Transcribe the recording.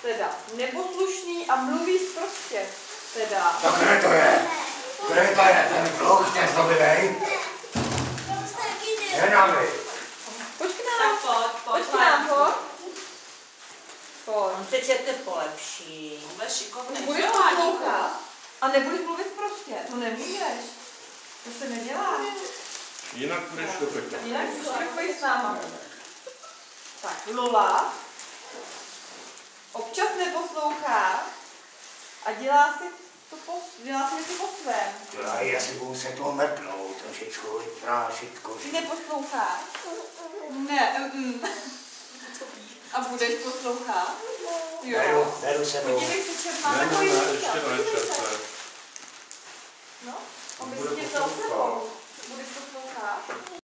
teda neposlušný a mluví sprostě, teda. Tak kde to je? Kde to je? Ten kluk, ten zlobivej? Je nami. Pojď k nám. Pojď k nám, pojď. On se čete polepší. Budeš poslouchat a nebudeš mluvit prostě. To nemůžeš. To se nedělá. Jinak budeš do pekla. Jinak půjdeš s náma. Tak, Lola občas neposlouchá a dělá si něco po svém. Já si budu se toho mrknout, trošičku vyprášit koži. Neposlouchá? Ne. A budeš poslouchat? Jo. Beru se do... Podívej se, čem máme Ne, takový ještě to nečerpne. No, on by si tě vzal sebou. Budeš poslouchat?